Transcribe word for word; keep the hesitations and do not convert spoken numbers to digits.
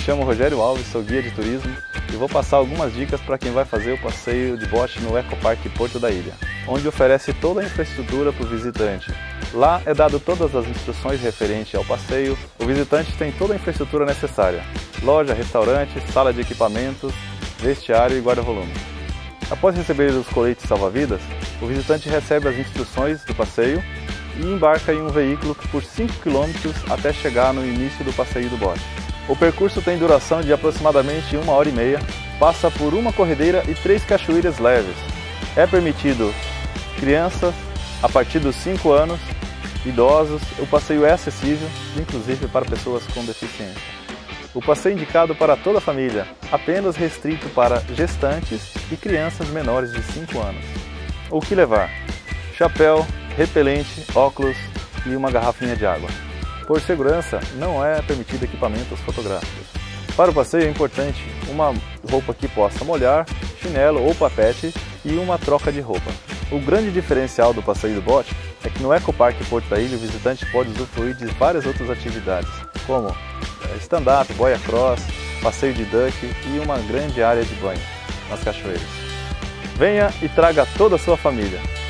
chamo Rogério Alves, sou guia de turismo e vou passar algumas dicas para quem vai fazer o passeio de bote no Ecoparque Porto da Ilha, onde oferece toda a infraestrutura para o visitante. Lá é dado todas as instruções referentes ao passeio, o visitante tem toda a infraestrutura necessária: loja, restaurante, sala de equipamentos, vestiário e guarda-volume. Após receber os coletes salva-vidas, o visitante recebe as instruções do passeio e embarca em um veículo por cinco quilômetros até chegar no início do passeio do bote. O percurso tem duração de aproximadamente uma hora e meia, passa por uma corredeira e três cachoeiras leves. É permitido crianças a partir dos cinco anos, idosos. O passeio é acessível, inclusive para pessoas com deficiência. O passeio é indicado para toda a família, apenas restrito para gestantes e crianças menores de cinco anos. O que levar? Chapéu, repelente, óculos e uma garrafinha de água. Por segurança, não é permitido equipamentos fotográficos. Para o passeio é importante uma roupa que possa molhar, chinelo ou papete e uma troca de roupa. O grande diferencial do passeio do bote é que no Ecoparque Porto da Ilha o visitante pode usufruir de várias outras atividades, como stand-up, boia cross, passeio de duck e uma grande área de banho nas cachoeiras. Venha e traga toda a sua família!